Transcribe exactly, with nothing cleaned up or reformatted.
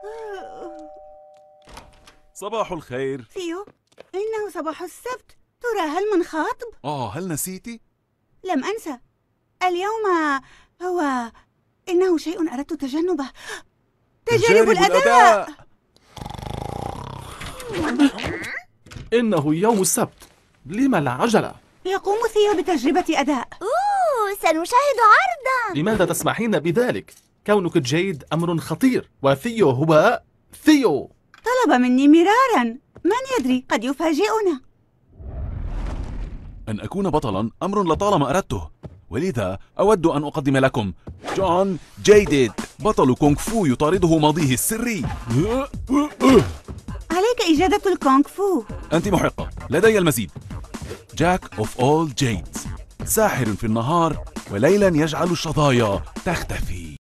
صباح الخير. ثيو، إنه صباح السبت. ترى هل من خاطب؟ آه، هل نسيتي؟ لم أنسى. اليوم هو إنه شيء أردت تجنبه. تجارب الأداء. إنه يوم السبت، لما العجلة؟ يقوم ثيو بتجربة أداء. أوه، سنشاهد عرضاً. لماذا تسمحين بذلك؟ كونك جيد أمر خطير، وثيو هو ثيو. طلب مني مرارا، من يدري قد يفاجئنا. أن أكون بطلاً أمر لطالما أردته، ولذا أود أن أقدم لكم جون جيدد، بطل كونغ فو يطارده ماضيه السري. عليك إجادة الكونغ فو. أنت محقة، لدي المزيد. جاك أوف أول جيدز، ساحر في النهار وليلاً يجعل الشظايا تختفي.